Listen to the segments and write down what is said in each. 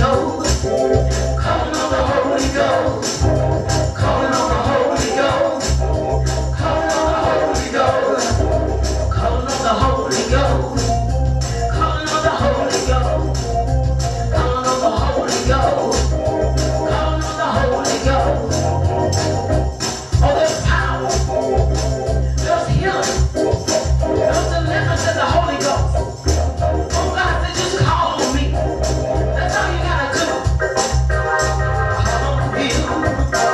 Ghost, calling on the Holy Ghost, calling on the Holy Ghost, calling on the Holy Ghost, calling on the Holy Ghost, calling on the Holy Ghost, calling on the Holy Ghost, calling on the Holy Ghost. Oh, there's power, there's healing, there's deliverance in the Holy Ghost. Oh, God said just call on me. That's all you gotta do. Call on Him.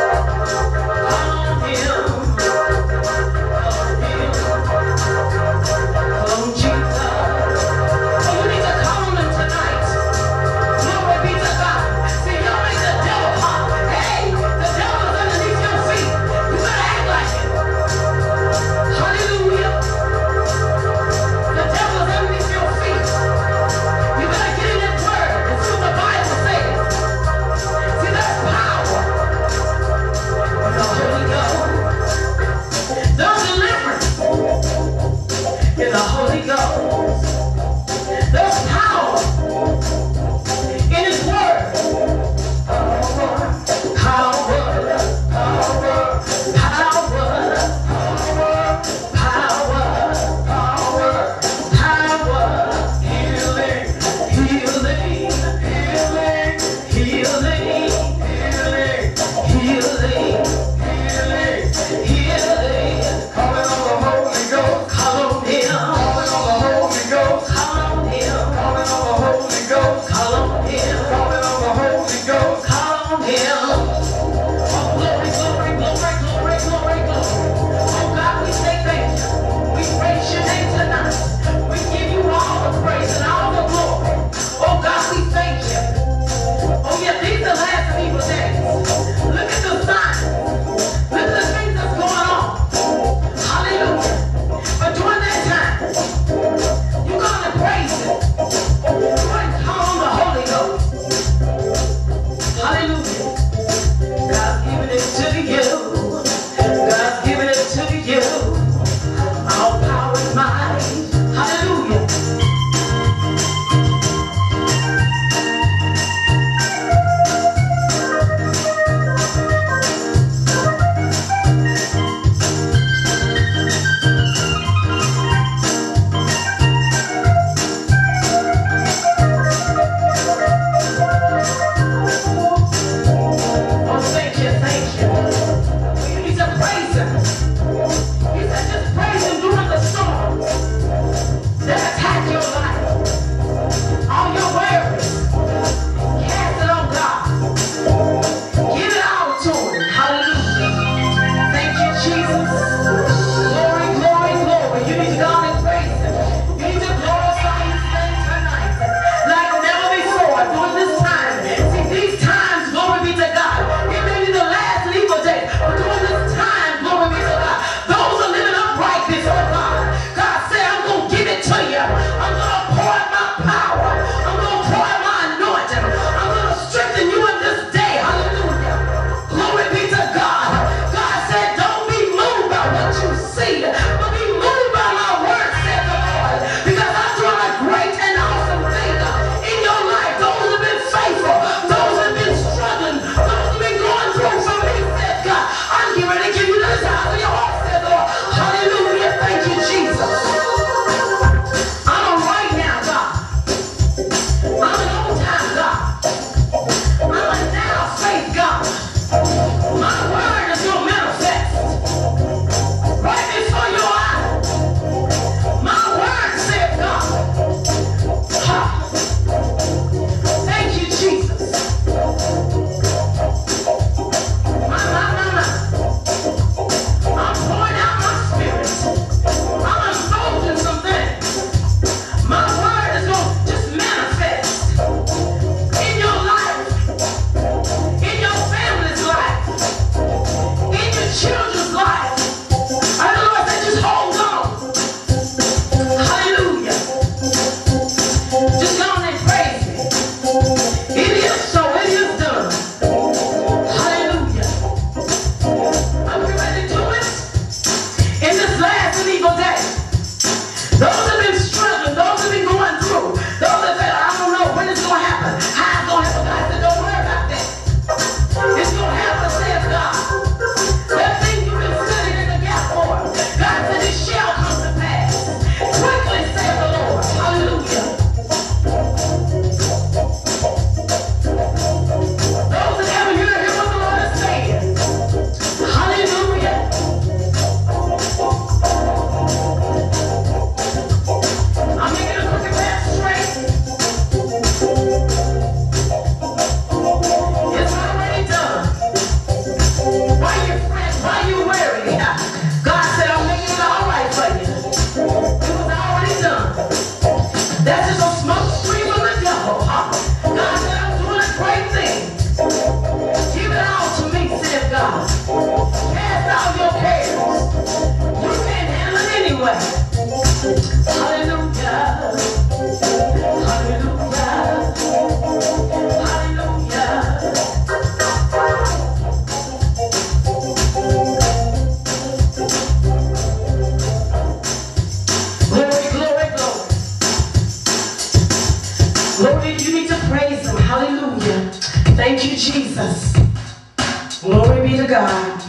Thank you, Jesus. Glory be to God.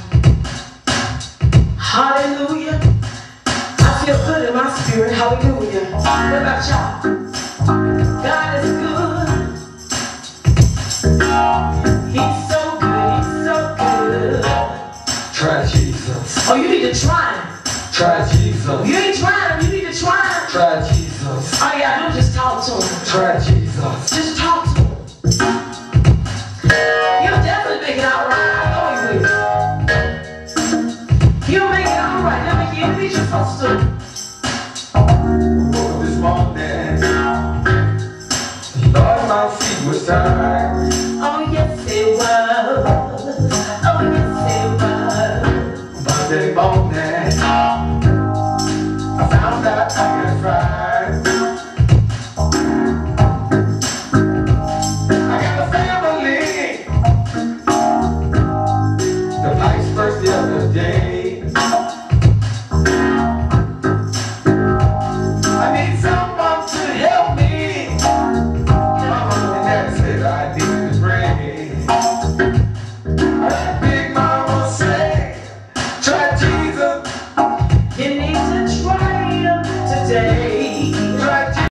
Hallelujah. I feel good in my spirit. Hallelujah. What about y'all? God is good. He's so good. He's so good. Try Jesus. Oh, you need to try him. Try Jesus. You ain't trying him. You need to try him. Try Jesus. All you gotta do is just talk to him. Try Jesus. Just